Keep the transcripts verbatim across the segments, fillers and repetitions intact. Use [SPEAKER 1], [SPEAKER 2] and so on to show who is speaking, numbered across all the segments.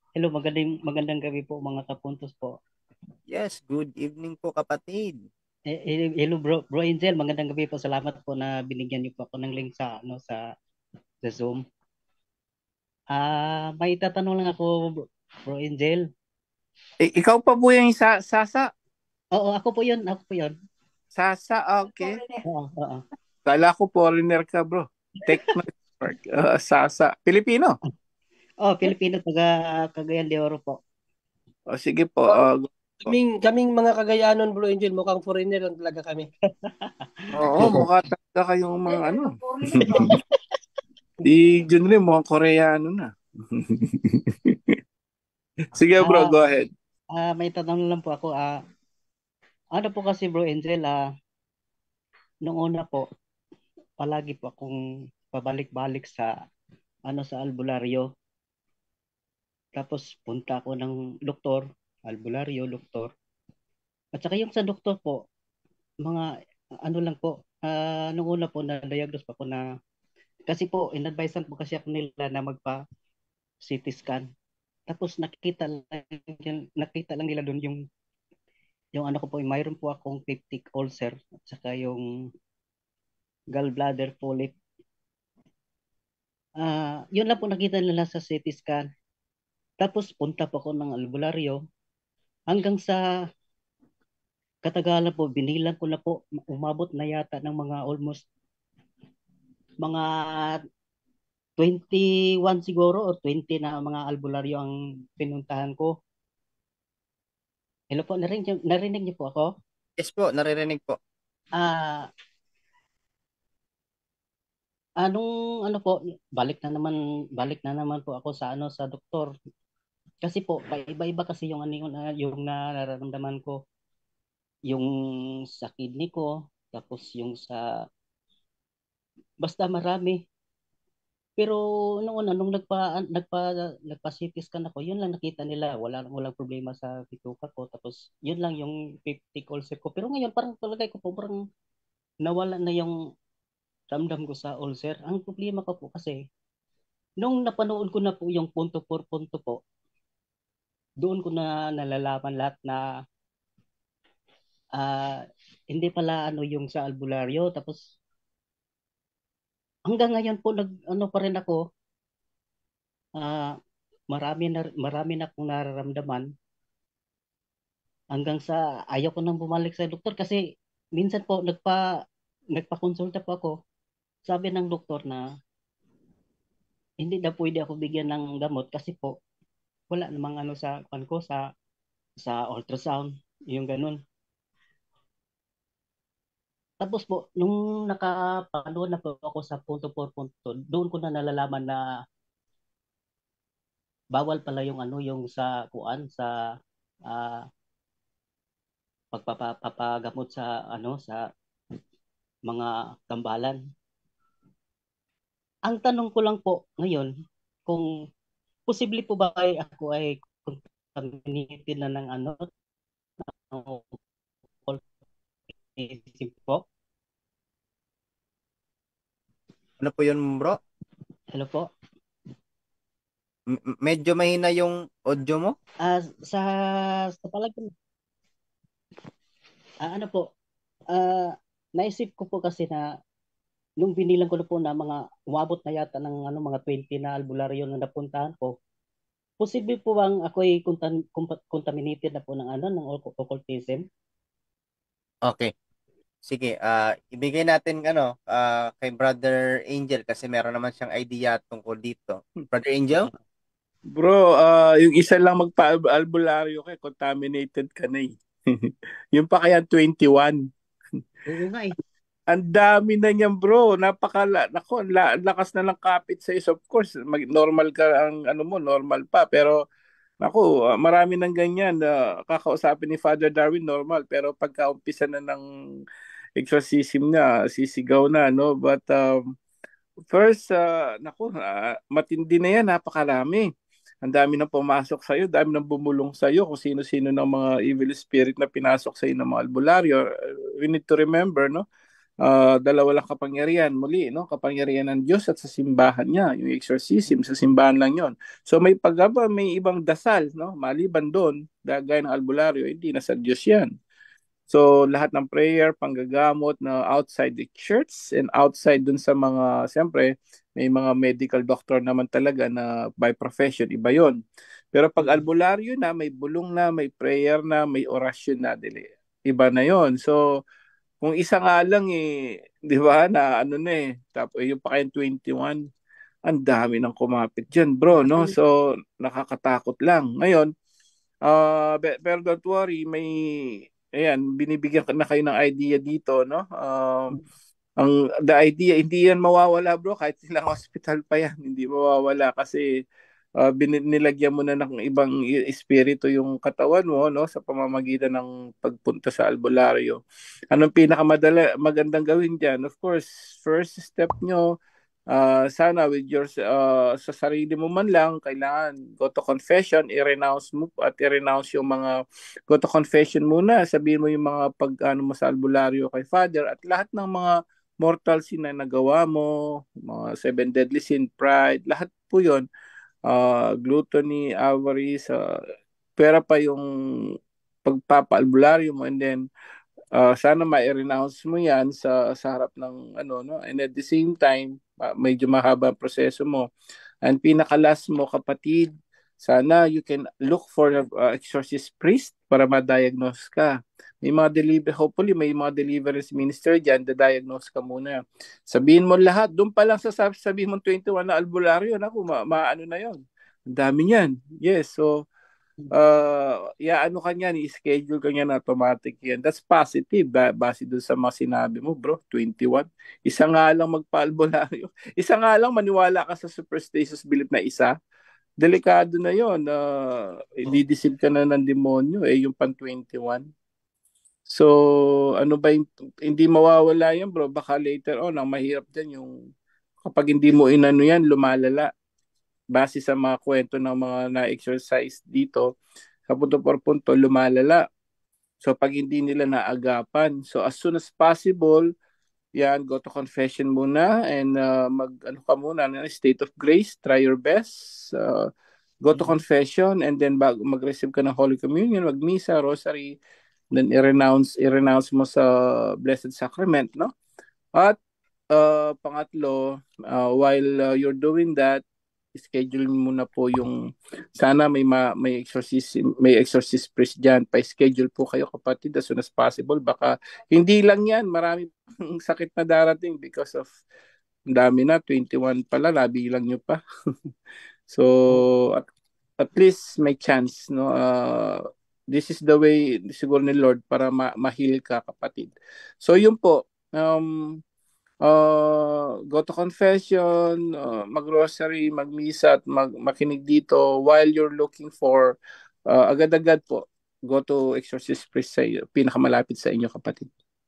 [SPEAKER 1] Hello, magandang magandang gabi po mga kapuntos po.
[SPEAKER 2] Yes, good evening po kapatid.
[SPEAKER 1] Eh, eh, hello bro, bro Angel, magandang gabi po. Salamat po na binigyan niyo po ako ng link sa ano sa, sa Zoom. Ah, may tatanong lang ako, bro, bro Angel.
[SPEAKER 2] Eh, ikaw pa po yung sa Sasa?
[SPEAKER 1] Oo, ako po 'yun, ako po 'yun.
[SPEAKER 2] Sasa, ah, okay.
[SPEAKER 1] Oo, oo.
[SPEAKER 2] Kala ko foreigner ka, bro. Techno Spark. Ah, Sasa. Pilipino?
[SPEAKER 1] Oh, Pilipino taga Cagayan de Oro po.
[SPEAKER 2] O, sige po.
[SPEAKER 3] Mukhang,
[SPEAKER 2] ah, go po.
[SPEAKER 3] kaming, kaming mga Cagayanon, Bro Angel, mukhang foreigner lang talaga kami.
[SPEAKER 2] Oo, mukha talaga kayong mga ano. Di Jun rin, mukhang Koreano na. Sige, bro,
[SPEAKER 1] Ah,
[SPEAKER 2] go ahead.
[SPEAKER 1] ah, may tatanong lang po ako. Ah, ano po kasi bro Angel, ah, nung una po, palagi po akong pabalik-balik sa ano sa albularyo. Tapos punta ako ng doktor, albularyo, doktor. At saka yung sa doktor po, mga ano lang po, ah nung una po na-diagnose pa po na, kasi po, in-advisean po kasi ako nila na magpa-C T scan. Tapos nakita lang, nakita lang nila doon yung, yung ano ko po, mayroon po akong peptic ulcer at saka yung gallbladder polyp. Ah, yun lang po nakita nila sa C T scan. Tapos punta po ako ng albularyo hanggang sa katagalan po, binilang ko na po, umabot na yata ng mga almost mga twenty one siguro o twenty na mga albularyo ang pinuntahan ko. Hello po, narinig, narinig niyo po ako?
[SPEAKER 2] Yes po, naririnig po.
[SPEAKER 1] Ah, anong ano po, balik na naman, balik na naman po ako sa ano sa doktor. Kasi po, paiba-iba kasi yung ano yung, ah, yung nararamdaman ko, yung sa kidney ko, tapos yung sa, basta marami. Pero noon una, nung nagpa, nagpa, nagpa-C T scan ako, yun lang nakita nila. Wala, walang problema sa bituka ko. Tapos, yun lang yung peptic ulcer ko. Pero ngayon, parang palagay ko po, parang nawala na yung ramdam ko sa ulcer. Ang problema ko po kasi, nung napanood ko na po yung punto por punto po, doon ko na nalalaman lahat na ah, hindi pala ano yung sa albularyo. Tapos, hanggang ngayon po, nag, ano pa rin ako, ah, marami na, marami na akong nararamdaman hanggang sa ayaw ko nang bumalik sa doktor kasi minsan po nagpa nagpakonsulta po ako. Sabi ng doktor na hindi na pwede ako bigyan ng gamot kasi po wala namang ano sa kan ko sa sa ultrasound, yung ganun. Tapos po nung nakapanood na po ako sa punto por punto, doon ko na nalalaman na bawal pala yung ano yung sa kuan sa ah, pagpapagamot sa ano sa mga tambalan. Ang tanong ko lang po ngayon, kung posible po ba ay ako ay contaminated na ng ano, ng autism po?
[SPEAKER 2] Ano po yun, bro?
[SPEAKER 1] Hello po?
[SPEAKER 2] M- medyo mahina yung audio mo.
[SPEAKER 1] Ah, sa sa palagay, ah, ano po, ah, naisip ko po kasi na nung binilang ko na po na mga umabot na yata ng ano mga twenty na albularyo na napuntahan ko, posible po bang ako ay contam- compa- contaminated na po ng ano ng occ- occultism?
[SPEAKER 2] Okay. Sige, ah ibigay natin ano ah kay Brother Angel kasi meron naman siyang idea tungkol dito. Brother Angel?
[SPEAKER 4] Bro, ah yung isa lang magpa-albularyo ka, contaminated ka na eh. Yung pa kaya twenty-one.
[SPEAKER 1] Oo nga eh.
[SPEAKER 4] Ang dami na niyan, bro. Napakala, nako, la, lakas na ng kapit sa is of course. Mag, normal ka ang ano mo, normal pa. Pero nako, ah, marami ng ganyan. Ah, kakausapin ni Father Darwin normal, pero pagka umpisa na ng exorcism niya, sisigaw na, no? But um, first, uh, naku, ah, matindi na yan, napakarami. Ang dami nang pumasok sa'yo, dami nang bumulong sa'yo kung sino-sino ng mga evil spirit na pinasok sa'yo ng mga albularyo. Uh, We need to remember, no? uh, dalawa lang kapangyarihan muli, no? Kapangyarihan ng Diyos at sa simbahan niya, yung exorcism sa simbahan lang yon. So may pagaba, may ibang dasal, no? Maliban doon, gaya ng albularyo, hindi na sa Diyos yan. So lahat ng prayer, panggagamot na outside the church and outside dun sa mga, siyempre, may mga medical doctor naman talaga na by profession, iba yon. Pero pag albularyo na, may bulong na, may prayer na, may orasyon na, dili. Iba na yon. So kung isa nga lang eh, di ba, na ano na eh, tapos yung pa kayong twenty-one, ang dami ng kumapit dyan, bro, no? So, nakakatakot lang. Ngayon, uh, be- pero don't worry, may, ayan, binibigyan ka na kayo ng idea dito, no? Uh, ang, the idea, hindi yan mawawala, bro, kahit ilang hospital pa yan, hindi mawawala kasi uh, bin- nilagyan mo na ng ibang i- espiritu yung katawan mo, no, sa pamamagitan ng pagpunta sa albularyo. Anong pinakamadala magandang gawin diyan? Of course, first step nyo, uh, sana with your uh, sa sarili mo man lang, kailangan go to confession, i-renounce mo at i-renounce yung mga go to confession muna, sabihin mo yung mga pag ano mo sa albularyo kay Father at lahat ng mga mortal sin na nagawa mo, mga seven deadly sin, pride, lahat po yon, uh, gluttony, avarice, uh, pera pa yung pagpapaalbularyo mo, and then uh, sana ma-renounce mo yan sa, sa harap ng ano, no? And at the same time, uh, medyo mahaba ang proseso mo. And pinakalas mo, kapatid, sana you can look for a uh, exorcist priest para ma-diagnose ka. May mga deliver, hopefully may mga deliverance minister dyan, da-diagnose ka muna. Sabihin mo lahat, doon pa lang sa sab- sabihin mo twenty-one na albularyo, naku, ma- maano na yon. Ang dami niyan. Yes, so uh, ya ano ka niyan, i-schedule ka niyan automatic yan. That's positive, ba base doon sa mga sinabi mo, bro, twenty-one. Isa nga lang magpa-albularyo. Isa nga lang maniwala ka sa superstitious belief na isa. Delikado na yon. Uh, i-deceive ka na ng demonyo, eh, yung pan twenty-one. So, ano ba yung, hindi mawawala yan, bro. Baka later on, ang mahirap dyan yung kapag hindi mo inano yan, lumalala. Base sa mga kwento ng mga na-exercise dito, sa punto por punto, lumalala. So, pag hindi nila naagapan. So, as soon as possible, yan, go to confession muna and uh, mag, ano ka muna, state of grace, try your best. Uh, go to confession and then bag, mag-receive ka ng Holy Communion, mag-misa, rosary, then i-renounce, i-renounce mo sa Blessed Sacrament, no? At uh, pangatlo, uh, while uh, you're doing that, schedule mo na po yung sana may ma, may exorcist may exorcist priest diyan, pa-schedule po kayo, kapatid, as soon as possible. Baka hindi lang yan, marami pang sakit na darating because of dami na, twenty-one pala, nabilang nyo pa. So at, at least may chance, no? Uh, this is the way siguro ni Lord para ma- ma-heal ka, kapatid. So yun po, um uh, go to confession, uh, mag-rosary, mag-misa, at mag makinig dito while you're looking for uh, agad-agad po, go to exorcist priest sa iyo, pinakamalapit sa inyo, kapatid.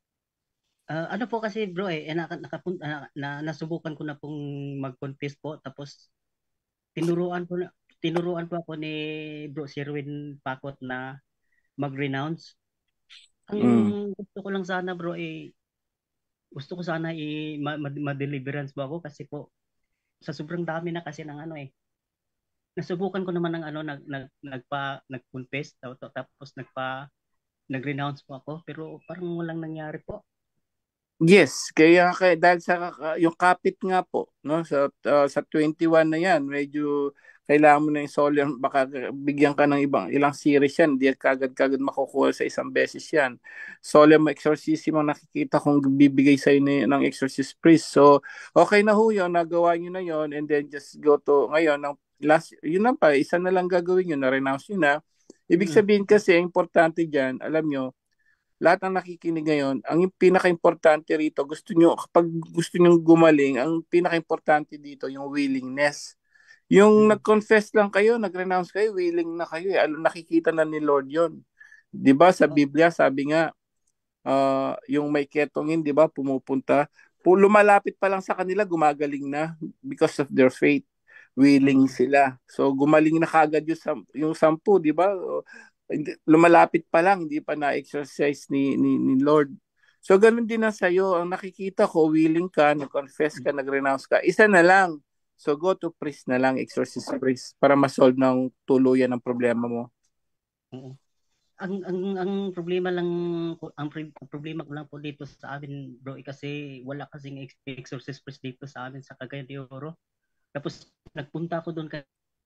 [SPEAKER 1] Uh, ano po kasi bro eh, eh naka, nakapun, na, na, nasubukan ko na pong mag-confess po, tapos tinuruan ko na tinuruan po ako ni Bro Sherwin Pakot na mag-renounce. Ang
[SPEAKER 4] Mm.
[SPEAKER 1] gusto ko lang sana bro eh, gusto ko sana i ma- ma- ma-deliverance ba ako kasi po sa sobrang dami na kasi ng ano eh. Nasubukan ko naman ng ano nag nag nagpa nag-confess tapos, tapos nagpa nag-renounce po ako pero parang walang nangyari po.
[SPEAKER 4] Yes, kaya kaya dahil sa uh, yung kapit nga po, no, sa uh, sa twenty-one na yan, medyo kailangan mo na yung solemn, baka bigyan ka ng ibang ilang series yan, di kagad-kagad makukuha sa isang beses yan. Solemn exorcism ang nakikita kong bibigay sa inyo ng exorcist priest. So, okay na ho yun, nagawa nyo na yun, and then just go to, ngayon, ang last, yun na pa, isa na lang gagawin yun, na-renounce yun na. Ibig sabihin kasi, importante dyan, alam nyo, lahat ng nakikinig ngayon, ang pinaka-importante rito, gusto nyo, kapag gusto nyo gumaling, ang pinaka-importante dito, yung willingness. Yung
[SPEAKER 1] Hmm.
[SPEAKER 4] nag-confess lang kayo, nag-renounce kayo, willing na kayo. Eh. Alam, nakikita na ni Lord yon. Di ba sa Biblia, sabi nga, uh, yung may ketongin, di ba, pumupunta, pu- lumalapit pa lang sa kanila, gumagaling na because of their faith. Willing
[SPEAKER 1] Hmm.
[SPEAKER 4] sila. So, gumaling na kagad yung, sam- yung sampu, di ba? Lumalapit pa lang, hindi pa na-exercise ni, ni, ni Lord. So, ganun din na sa'yo. Ang nakikita ko, willing ka, nag-confess ka, nag-renounce ka. Isa na lang. So, go to priest na lang, exorcist priest, para ma-solve ng tuluyan ng problema mo.
[SPEAKER 1] Oo. Ang ang ang problema lang ko- ang pre- problema ko lang po dito sa amin, bro, eh, kasi wala kasing ex- exorcist priest dito sa amin sa Cagayan de Oro. Tapos nagpunta ako doon kay,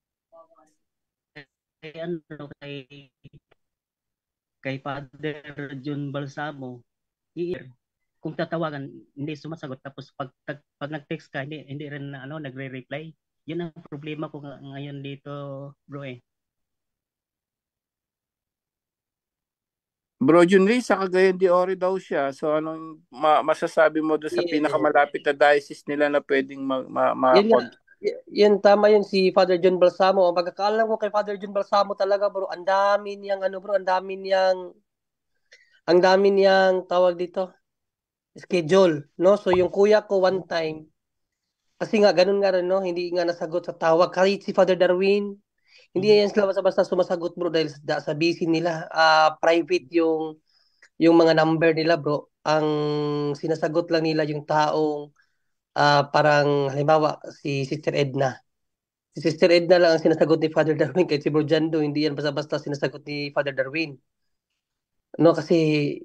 [SPEAKER 1] kay ano kay kay Father John Balsamo. I- Kung tatawagan, hindi sumasagot. Tapos pag pag, pag nag-text ka, hindi hindi rin na, ano nagre-reply. Yun ang problema ko nga- ngayon dito, bro eh.
[SPEAKER 4] Bro Junri, sa Cagayan de Oro daw siya. So, anong ma- masasabi mo doon sa
[SPEAKER 3] Yeah.
[SPEAKER 4] pinakamalapit na diocese nila na pwedeng ma- ma-
[SPEAKER 3] Yun nga,
[SPEAKER 4] ma-
[SPEAKER 3] y- yun tama yun si Father John Balsamo. Ang pagkakaalam ko kay Father John Balsamo talaga bro, ang dami niyang ano bro, ang dami niyang ang dami niyang tawag dito, schedule, no? So yung kuya ko one time, kasi nga ganun nga rin no, hindi nga nasagot sa tawag. Kahit si Father Darwin, hindi
[SPEAKER 1] Mhm.
[SPEAKER 3] yan sila basta-basta sumasagot bro dahil sa, sa busy nila. Ah, private yung yung mga number nila bro. Ang sinasagot lang nila yung taong ah, parang halimbawa si Sister Edna. Si Sister Edna lang ang sinasagot ni Father Darwin kahit si Bro Jando, hindi yan basta-basta sinasagot ni Father Darwin. No, kasi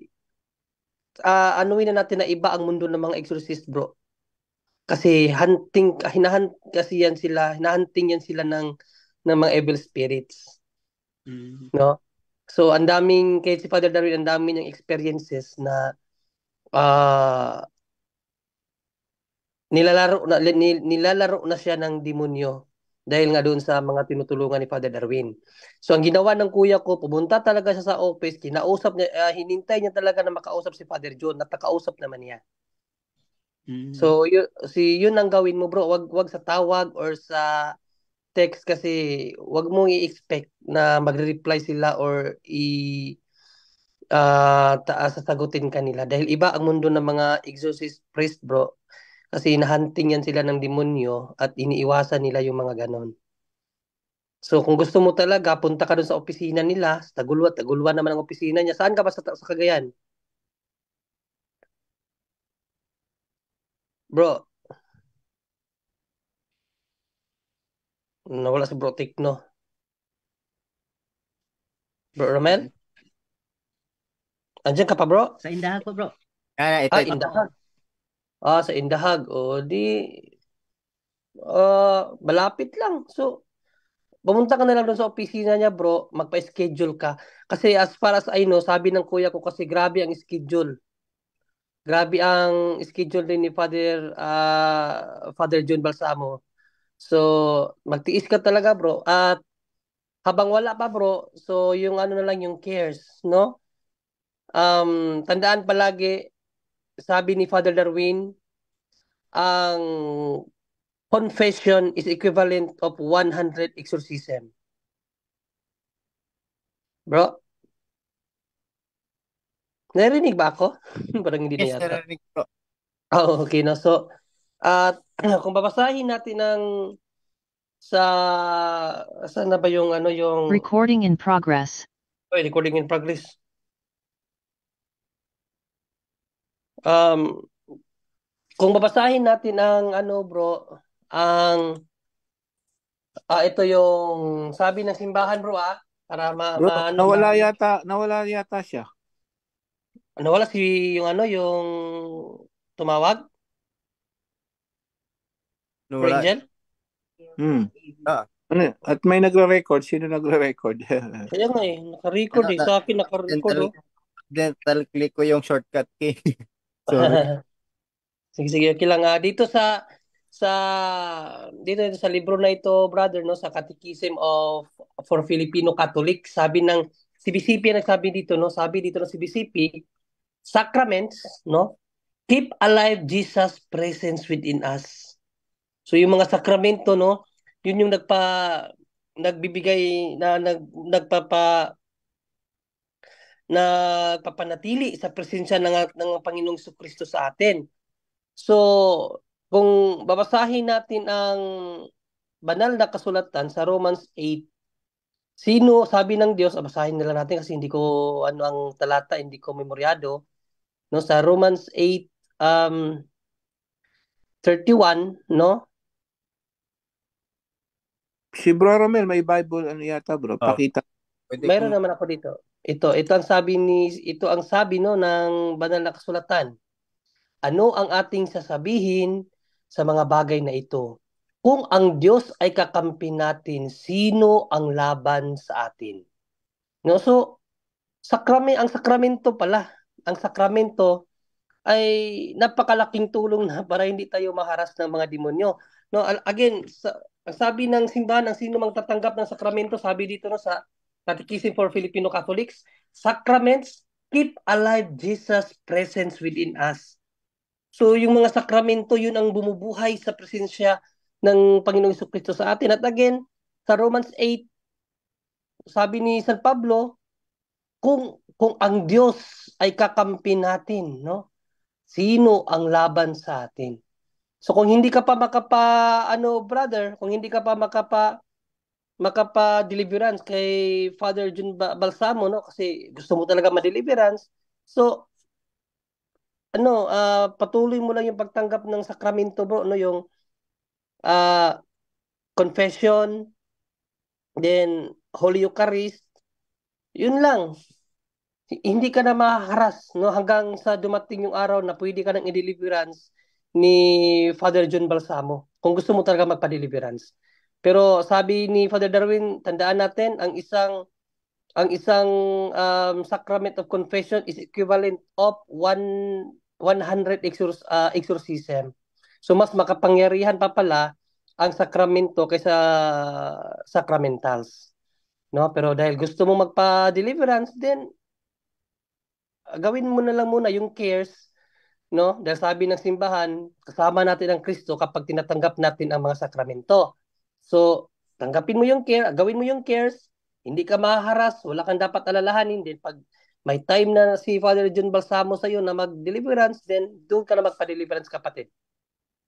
[SPEAKER 3] ah anuin na natin na iba ang mundo ng mga exorcist, bro. Kasi hunting, hinahunt kasi yan sila, hinahunting yan sila ng ng mga evil spirits,
[SPEAKER 1] Mm.
[SPEAKER 3] no? So, ang daming, kahit si Father Darwin, ang dami niyang experiences na ah nilalaro na ni- nilalaro na siya ng demonyo dahil nga doon sa mga tinutulungan ni Father Darwin. So ang ginawa ng kuya ko, pumunta talaga siya sa office, kinausap niya, ah, hinintay niya talaga na makausap si Father John, at nakausap naman niya.
[SPEAKER 1] Mm.
[SPEAKER 3] So yun, si yun ang gawin mo bro, wag wag sa tawag or sa text kasi wag mong i-expect na magre-reply sila or i ah taas sasagutin kanila dahil iba ang mundo ng mga exorcist priest bro. Kasi hinahunting yan sila ng demonyo at iniiwasan nila yung mga ganon. So kung gusto mo talaga, punta ka doon sa opisina nila, sa Tagulwa, Tagulwa naman ang opisina niya. Saan ka ba sa, sa Cagayan? Bro, nawala si Bro Tikno. Bro Romel? Andiyan ka pa bro?
[SPEAKER 1] Sa Indahan po, bro.
[SPEAKER 2] Ah, ito,
[SPEAKER 3] Ah,
[SPEAKER 2] ito.
[SPEAKER 3] Indahag. Ah, sa Indahag. O di, ah, malapit lang. So, pumunta ka na lang doon sa opisina niya bro, magpa-schedule ka. Kasi as far as I know, sabi ng kuya ko kasi grabe ang schedule. Grabe ang schedule din ni Father ah, Father John Balsamo. So, magtiis ka talaga, bro. At habang wala pa, bro, so yung ano na lang yung cares, no? Um, tandaan palagi, sabi ni Father Darwin, ang confession is equivalent of one hundred exorcism. Bro, narinig ba ako? Parang hindi na
[SPEAKER 2] Yes,
[SPEAKER 3] yata.
[SPEAKER 2] narinig ko.
[SPEAKER 3] Oh, okay, no? So, at kung babasahin natin ng sa saan na ba yung ano yung
[SPEAKER 5] Recording in progress.
[SPEAKER 3] oh, recording in progress. Um, kung babasahin natin ang ano bro, ang ah, ito yung sabi ng simbahan bro ah, para ma,
[SPEAKER 4] Bro,
[SPEAKER 3] ma ano ma,
[SPEAKER 4] nawala yata, nawala yata siya.
[SPEAKER 3] ano wala si yung ano yung tumawag, bro
[SPEAKER 2] Wala.
[SPEAKER 3] Angel?
[SPEAKER 4] Hmm.
[SPEAKER 2] Ah,
[SPEAKER 4] Ano? At may nagre-record. Sino nagre-record?
[SPEAKER 3] Kaya nga eh, naka-record
[SPEAKER 2] ano
[SPEAKER 3] eh,
[SPEAKER 2] na,
[SPEAKER 3] sa akin naka-record
[SPEAKER 2] dental,
[SPEAKER 3] oh.
[SPEAKER 2] dental click ko yung shortcut key. Sorry.
[SPEAKER 3] Sige, sige, okay lang. Ah, dito sa sa dito, dito sa libro na ito, brother, no, sa Catechism of for Filipino Catholic, sabi ng C B C P nagsabi dito, no, sabi dito ng C B C P, sacraments, no, keep alive Jesus' presence within us. So yung mga sakramento, no, yun yung nagpa nagbibigay na nag nagpapa nagpapanatili sa presensya ng ng Panginoong Kristo sa atin. So, kung babasahin natin ang banal na kasulatan sa Romans eight, sino, sabi ng Diyos, ah, basahin nila natin kasi hindi ko, ano ang talata, hindi ko memoryado. no, sa Romans eight um thirty-one, no?
[SPEAKER 4] Si Bro Romel, may Bible ano yata bro.
[SPEAKER 2] Oh,
[SPEAKER 4] Pakita.
[SPEAKER 2] pwede
[SPEAKER 3] Mayroon
[SPEAKER 2] kong
[SPEAKER 3] naman ako dito. Ito, ito ang sabi ni ito ang sabi no ng banal na kasulatan. Ano ang ating sasabihin sa mga bagay na ito? Kung ang Diyos ay kakampi natin, sino ang laban sa atin? No, so sakrame ang sakramento pala. Ang sakramento ay napakalaking tulong na para hindi tayo maharas ng mga demonyo. No, al- again, sa, ang sabi ng simbahan, ang sino mang tatanggap ng sakramento, sabi dito no sa Catechism for Filipino Catholics, sacraments keep alive Jesus' presence within us. So yung mga sakramento, yun ang bumubuhay sa presensya ng Panginoong Jesucristo sa atin. At again, sa Romans eight, sabi ni San Pablo, kung kung ang Diyos ay kakampi natin, no? Sino ang laban sa atin? So kung hindi ka pa makapa ano brother, kung hindi ka pa makapa makapa deliverance kay Father Jun Ba- Balsamo no kasi gusto mo talaga ma-deliverance. So ano, ah, patuloy mo lang yung pagtanggap ng sakramento bro, no yung ah, confession, then Holy Eucharist. Yun lang. Hindi ka na maharas no hanggang sa dumating yung araw na pwede ka nang i-deliverance ni Father John Balsamo kung gusto mo talaga magpa-deliverance. Pero sabi ni Father Darwin, tandaan natin ang isang ang isang um, sacrament of confession is equivalent of one one hundred exor uh, exorcism. So mas makapangyarihan pa pala ang sakramento kaysa sacramentals. No, pero dahil gusto mo magpa-deliverance, then gawin mo na lang muna yung cares, no? Dahil sabi ng simbahan, kasama natin ang Kristo kapag tinatanggap natin ang mga sakramento. So, tanggapin mo yung care, gawin mo yung cares, hindi ka maharas, wala kang dapat alalahanin. Then pag may time na si Father John Balsamo sa iyo na mag-deliverance, then doon ka na magpa-deliverance kapatid.